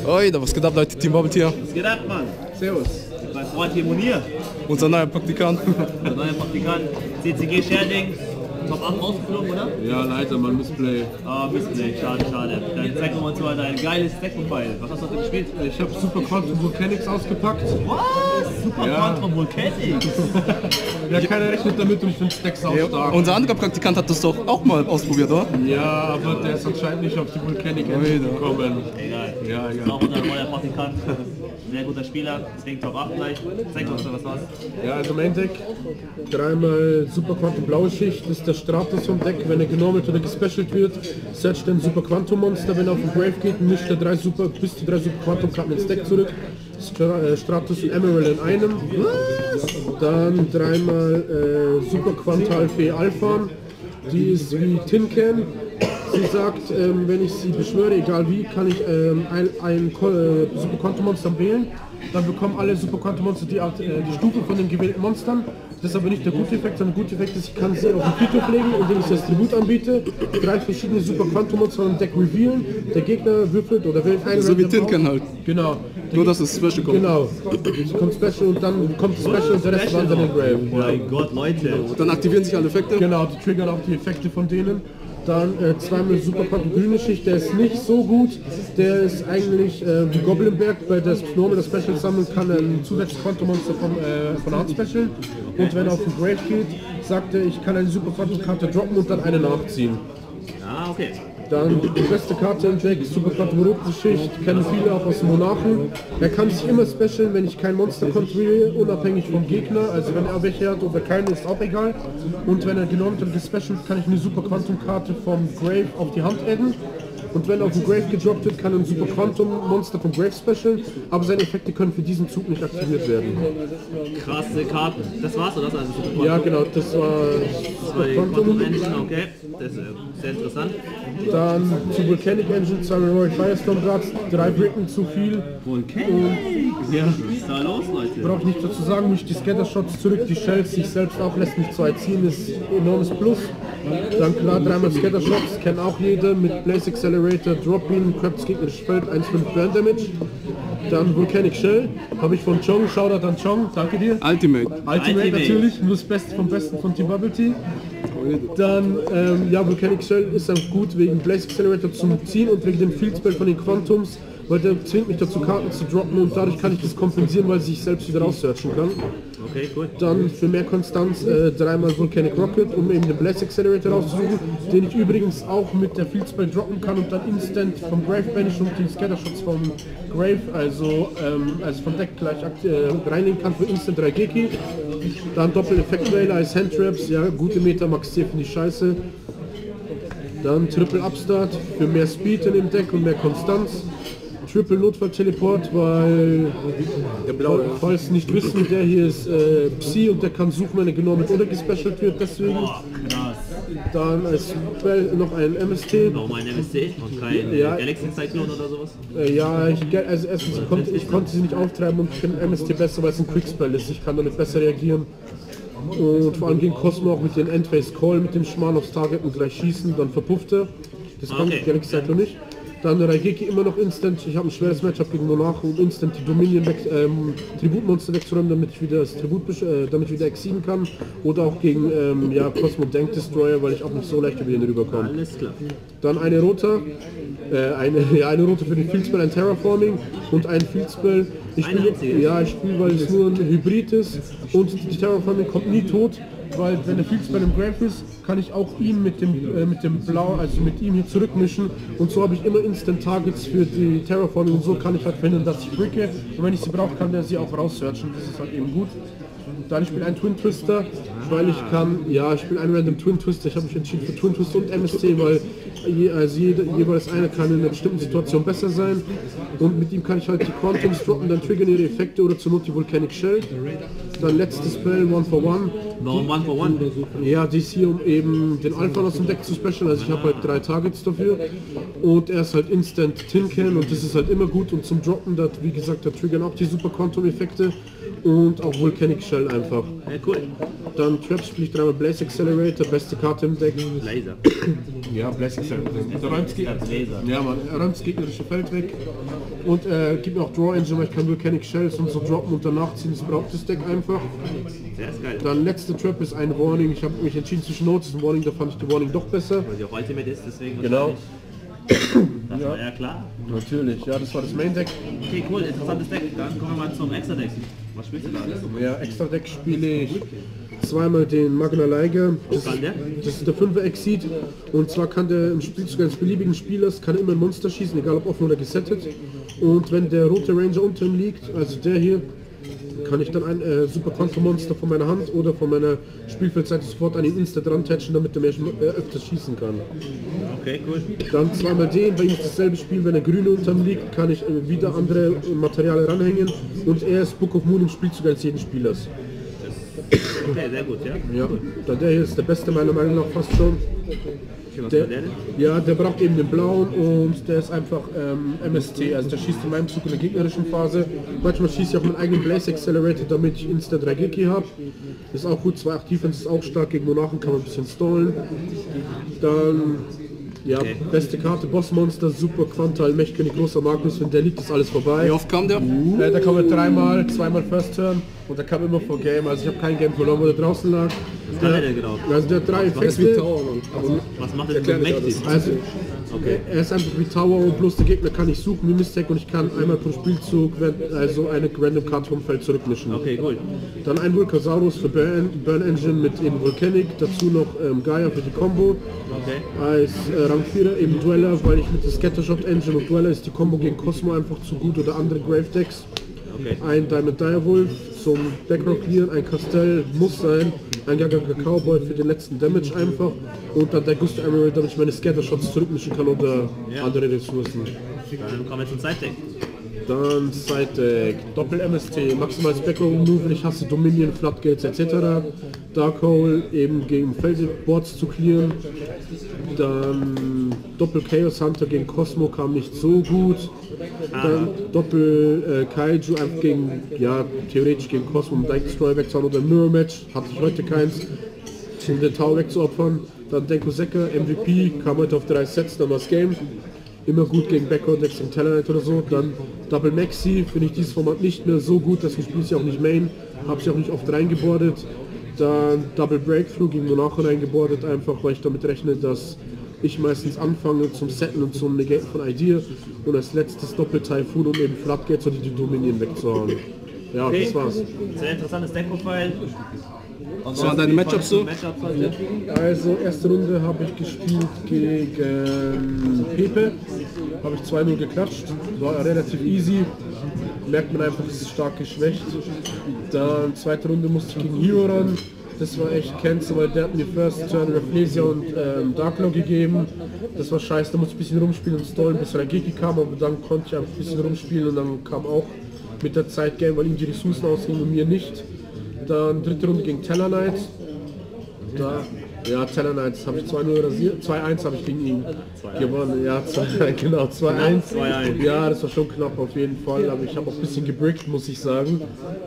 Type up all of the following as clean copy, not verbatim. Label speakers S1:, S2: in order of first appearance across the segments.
S1: Oi, da was geht ab, Leute? Team Bubble Tier.
S2: Was geht ab, Mann?
S3: Servus.
S2: Mein Freund hier Munir.
S1: Unser neuer Praktikant.
S2: Der neue Praktikant. CCG Sherding. Top 8 rausgeflogen, oder?
S3: Ja, leider, man Missplay.
S2: Ah, Missplay. Schade, schade. Dann zeig mal zu ein geiles Deck-Mobile. Was hast du heute gespielt?
S3: Ich habe Super Quantum Volcanics ausgepackt.
S2: Was? Super
S3: Ja.
S2: Quantum Volcanics.
S3: Ja, keiner rechnet damit und ich finde Stacks auch stark.
S1: Unser anderer Praktikant hat das doch auch mal ausprobiert, oder?
S3: Ja, aber der ist anscheinend nicht auf die Volcanic Engine gekommen.
S2: Egal.
S3: Ja,
S2: Ist
S3: ja.
S2: auch unser neuer Praktikant. Sehr guter Spieler. Deswegen Top 8 gleich. Zeig uns mal, was war's.
S3: Ja, also Main Deck, dreimal Super Quantum blaue Schicht, das ist der Stratus vom Deck. Wenn er genormelt oder gespecialt wird, searcht er ein Super Quantum Monster. Wenn er auf den Grave geht, mischt er bis zu drei Super Quantum Karten ins Deck zurück. Stratus und Emerald in einem. Dann dreimal Super Quantal Fee Alpha. Die ist wie Tin Can. Sie sagt, wenn ich sie beschwöre, egal wie, kann ich ein Super Quantum Monster wählen. Dann bekommen alle Super Quantum Monster die Stufe von den gewählten Monstern. Das ist aber nicht der gute Effekt, sondern der gute Effekt ist, ich kann sie auf den Friedhof legen, indem ich das Tribut anbiete. Drei verschiedene Super Quantum Monster im Deck revealen. Der Gegner würfelt oder wählt einen.
S1: So wie Tin Can halt.
S3: Genau.
S1: Nur dass es Special kommt.
S3: Genau. Es kommt Special und dann kommt Special und der Rest wandert in den Grave.
S2: Oh mein Gott, Leute.
S1: Und dann aktivieren sich alle Effekte.
S3: Genau, die triggern auch die Effekte von denen. Dann zweimal Super Quantum grüne Schicht, der ist nicht so gut. Der ist eigentlich wie Goblinberg, bei der Normal das Special sammeln kann, ein zusätzliches Quantum Monster von Art Special. Und wenn er auf den Grave geht, sagt er, ich kann eine Super Quantum Karte droppen und dann eine nachziehen.
S2: Ah, okay.
S3: Dann die beste Karte im Deck, Super Quantum rote Schicht, kennen viele auch aus dem Monarchen. Er kann sich immer specialen, wenn ich kein Monster kontrolliere, unabhängig vom Gegner. Also wenn er welche hat oder keine, ist auch egal. Und wenn er genormt und gespecialt, kann ich eine Super Quantum Karte vom Grave auf die Hand adden. Und wenn auf den Grave gedroppt wird, kann ein Super Quantum Monster vom Grave special, aber seine Effekte können für diesen Zug nicht aktiviert werden.
S2: Krasse Karten. Das war's, oder? Das also Super Quantum?
S3: Ja genau, das war Super
S2: Die Quantum Engine, okay. Das ist sehr interessant.
S3: Dann zu Volcanic Engine, zweimal Royal Firestorm Guards, 3 Bricken zu viel.
S2: Volcanic!
S3: Ja.
S2: Was ist da los, Leute?
S3: Brauche ich nicht dazu sagen, mich die Scattershots zurück, die Shells sich selbst auch lässt mich 2 ziehen, ist enormes Plus. Dann klar, dreimal Scattershots, kennt auch jeder mit Blaze Accelerator, Drop Beam, Crabs gegnerisches Feld, 1,5 Burn Damage. Dann Volcanic Shell, habe ich von Chong, Shoutout an Chong, danke dir.
S1: Ultimate.
S3: Ultimate natürlich, nur das Beste vom Besten von Team Bubble Tea. Dann, ja, Volcanic Shell ist dann gut wegen Blaze Accelerator zum Ziehen und wegen dem Field Spell von den Quantums, weil der zwingt mich dazu, Karten zu droppen und dadurch kann ich das kompensieren, weil sie sich selbst wieder raussearchen kann.
S2: Okay, cool.
S3: Dann für mehr Konstanz dreimal Volcanic Rocket, um eben den Blast Accelerator rauszusuchen, den ich übrigens auch mit der Field Spell droppen kann und dann instant vom Grave banish und den Scattershots vom Grave, also vom Deck gleich reinnehmen kann für instant 3 Geki. Dann Doppel-Effekt Railer als Handtraps, ja, gute Meta, Max 4 finde ich scheiße. Dann Triple Upstart für mehr Speed in dem Deck und mehr Konstanz. Triple Notfall-Teleport, weil der Blaue, falls nicht wissen, der hier ist Psy und der kann suchen, wenn er genommen oder gespecialt wird, deswegen.
S2: Boah, krass.
S3: Dann als Spell noch ein MST.
S2: Warum ein MSC und kein
S3: Ja.
S2: Galaxy-Cyclone oder sowas?
S3: Ja, also erstens, ich konnte sie nicht auftreiben und ich finde MST besser, weil es ein Quickspell ist. Ich kann damit besser reagieren. Und vor allem gegen Cosmo auch mit dem Endphase Call, mit dem Schmarrn aufs Target und gleich schießen, dann verpufft er. Das kann
S2: Okay.
S3: Galaxy Cyclone nicht. Dann Raigeki immer noch instant, ich habe ein schweres Matchup gegen Monarch und instant die Dominion Tributmonster wegzuräumen, damit ich wieder das Tribut damit ich wieder exiden kann. Oder auch gegen ja, Cosmo Dank Destroyer, weil ich auch nicht so leicht über den rüberkomme.
S2: Alles klar.
S3: Dann eine rote, eine rote für den Fieldspell, ein Terraforming und ein Fieldspell. Ich spiele, weil es nur ein Hybrid ist und die Terraforming kommt nie tot. Weil wenn der Fieldspell im Grave ist, kann ich auch ihn mit dem Blau, also mit ihm hier zurückmischen und so habe ich immer Instant Targets für die Terraforming und so kann ich halt verhindern, dass ich bricke und wenn ich sie brauche, kann der sie auch raussearchen, das ist halt eben gut. Dann spiele ich einen Twin Twister, weil ich kann, ja, ich spiele einen Random Twin Twister, ich habe mich entschieden für Twin Twister und MSC, weil jeweils einer kann in einer bestimmten Situation besser sein und mit ihm kann ich halt die Quantums droppen, dann triggern ihre Effekte oder zur Not die Volcanic Shell. Dann letztes Spell, One for One.
S2: Warum One for One?
S3: Ja, die ist hier, um eben den Alpha aus dem Deck zu specialen, also ich habe halt 3 Targets dafür und er ist halt Instant Tin Can und das ist halt immer gut und zum Droppen, da, wie gesagt, da triggern auch die Super Quantum Effekte und auch Volcanic Shell einfach.
S2: Ja, cool.
S3: Dann Traps spiele ich dreimal Blaze Accelerator, beste Karte im Deck.
S2: Laser.
S3: Ja, Blaze Accelerator. Der räumt
S2: Laser.
S3: ja, man, er räumt das gegnerische Feld weg. Und gibt mir auch Draw Engine, weil ich kann Volcanic Shells und so droppen und danach ziehen. Das braucht das Deck einfach.
S2: Sehr ist geil.
S3: Dann letzte Trap ist ein Warning. Ich habe mich entschieden zwischen Notes und Warning, da fand ich die Warning doch besser.
S2: Weil die auch Ultimate ist, deswegen
S3: Genau.
S2: Das war ja klar.
S3: Natürlich, ja, das war das Main Deck.
S2: Okay, cool, interessantes Deck. Dann kommen wir mal zum Extra-Deck. Was spielst du da alles?
S3: Ja, extra Deck spiele ich zweimal den Magna Liger. Das ist der 5er Exceed. Und zwar kann der im Spielzug eines beliebigen Spielers kann immer ein Monster schießen, egal ob offen oder gesettet. Und wenn der rote Ranger unter ihm liegt, also der hier, kann ich dann ein Super Kontra-Monster von meiner Hand oder von meiner Spielfeldseite sofort an ihn instant rantatchen, damit er mehr öfters schießen kann.
S2: Okay, cool.
S3: Dann zweimal den, bei ihm ist dasselbe Spiel, wenn der grüne unter ihm liegt, kann ich wieder andere Materialien ranhängen und er ist Book of Moon im Spielzug als jeden Spielers.
S2: Okay, sehr gut, ja.
S3: Ja, dann der hier ist der beste meiner Meinung nach fast schon. Der braucht eben den blauen und der ist einfach MST, also der schießt in meinem Zug in der gegnerischen Phase. Manchmal schieße ich auch meinen eigenen Blaze Accelerator, damit ich instant 3 Geki habe. Ist auch gut, 2 Defense ist auch stark, gegen Monarchen kann man ein bisschen stallen. Dann, ja, beste Karte, Bossmonster, super Quantal, Mechkönig, großer Magnus, wenn der liegt, ist alles vorbei.
S1: Wie oft kam der?
S3: Der kam mit 3-mal, 2-mal First Turn und der kam immer vor Game, also ich habe kein Game verloren, wo der draußen lag.
S2: Was kann der genau?
S3: Also der hat 3
S1: Das ist wie
S3: Effekte.
S1: Tower, Mann. Also,
S2: Was macht er denn so mächtig?
S3: Also,
S2: Okay.
S3: er ist einfach wie Tower und bloß der Gegner kann ich suchen wie Mistake und ich kann einmal pro Spielzug also eine random Karte vom Feld zurückmischen.
S2: Okay, cool.
S3: Dann ein Vulcasaurus für Burn Engine mit eben Volcanic, dazu noch Gaia für die Combo.
S2: Okay.
S3: Als Rang 4er eben Dweller, weil ich mit der Scattershot Engine und Dweller ist die Combo gegen Cosmo einfach zu gut oder andere Grave Decks.
S2: Okay.
S3: Ein Diamond Direwolf zum Backrock clearen, ein Castell muss sein, ein Gagaga Cowboy für den letzten Damage einfach und dann der Gusto Emerald, damit ich meine Scattershots zurückmischen kann oder andere Ressourcen.
S2: Dann kommen wir zum Side-Deck.
S3: Dann Side-Deck, Doppel-MST, maximales Backrow-Move, ich hasse Dominion, Floodgates etc. Darkhold, eben gegen Feldboards zu clearen. Dann Doppel-Chaos Hunter gegen Cosmo kam nicht so gut. Dann Doppel-Kaiju einfach gegen, ja, theoretisch gegen Cosmo, um Dyke Destroyer wegzuhauen oder Mirror-Match, hatte ich heute keins, um den Tower wegzuopfern. Dann Denko Sekka, MVP, kam heute auf 3 Sets, dann war's Game. Immer gut gegen Background Decks und Talonite oder so. Dann Double Maxi, finde ich dieses Format nicht mehr so gut, deswegen spiele ich sie auch nicht Main, habe sie auch nicht oft reingebordet. Dann Double Breakthrough gegen Monarchen reingebordet, einfach weil ich damit rechne, dass ich meistens anfange zum Setten und zum Negaten von Idea und als letztes Doppel Typhoon, um eben Floodgates oder die Dominion wegzuhauen. Ja,
S2: Okay.
S3: das war's.
S2: Sehr interessantes Deck-Profile.
S1: was waren deine Matchups so?
S2: Matchups heute.
S3: Also erste Runde habe ich gespielt gegen Pepe, habe ich 2-0 geklatscht, war relativ easy, merkt man einfach, es ist stark geschwächt. Dann zweite Runde musste ich gegen Hero ran, das war echt cancel, weil der hat mir First Turn Rafflesia und Darklaw gegeben, das war scheiße, da musste ich ein bisschen rumspielen und stallen, bis Rageki kam, aber dann konnte ich einfach ein bisschen rumspielen und dann kam auch mit der Zeit Game, weil ihm die Ressourcen ausgingen und mir nicht. Dann dritte Runde gegen Talonite. Ja, Talonite habe ich 2-0 rasiert. 2-1 habe ich gegen ihn gewonnen. Ja, genau, 2-1. Ja, das war schon knapp auf jeden Fall, aber ich habe auch ein bisschen gebrickt, muss ich sagen.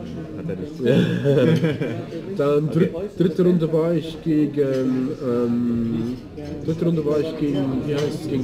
S3: Dann dritte Runde war ich gegen wie heißt es,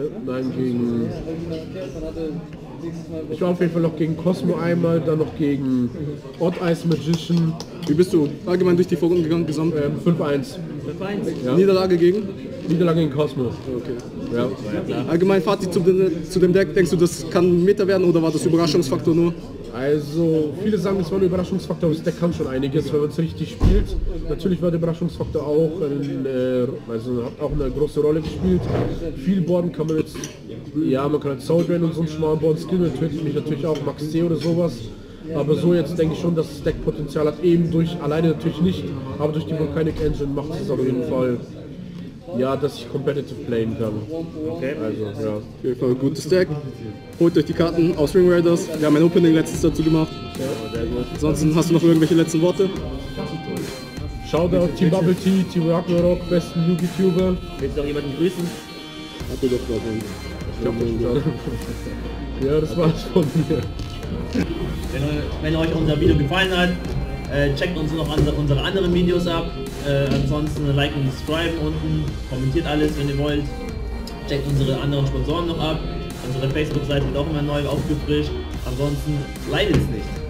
S3: ich war auf jeden Fall noch gegen Cosmo einmal, dann noch gegen Odd Ice Magician.
S1: Wie bist du allgemein durch die Vorrunden gegangen, gesamt?
S3: 5-1.
S1: Ja. Niederlage gegen?
S3: Niederlage gegen Cosmo.
S1: Okay.
S3: Ja.
S1: Allgemein Fazit zu dem Deck, denkst du, das kann ein Meta werden oder war das Überraschungsfaktor nur?
S3: Also, viele sagen, es war ein Überraschungsfaktor, aber das Deck kann schon einiges, wenn man es richtig spielt. Natürlich war der Überraschungsfaktor auch, also hat auch eine große Rolle gespielt. Viel Boarden kann man jetzt, ja, man kann jetzt Soul Drain und so einen schmalen Board skillen, tötet mich natürlich auch Max C oder sowas. Aber so jetzt denke ich schon, dass das Deck Potenzial hat, eben durch, alleine natürlich nicht, aber durch die Volcanic Engine macht es auf jeden Fall, ja, dass ich competitive playen kann.
S2: Okay.
S3: Also, ja.
S1: Auf jeden Fall ein gutes Deck. Holt euch die Karten aus Ring Raiders. Wir haben ein Opening letztens dazu gemacht.
S2: Ja, sehr gut.
S1: Ansonsten hast du noch irgendwelche letzten Worte?
S3: Shoutout Team Bubble Tea, Team Ragnarok, besten YouTuber.
S2: Willst du noch jemanden grüßen?
S1: Hat du doch gerade.
S3: Ja, das war's von mir.
S2: Wenn euch unser Video gefallen hat, checkt uns noch unsere anderen Videos ab. Ansonsten like und subscribe unten, kommentiert alles, wenn ihr wollt. Checkt unsere anderen Sponsoren noch ab. Unsere Facebook-Seite wird auch immer neu aufgefrischt. Ansonsten leidet es nicht.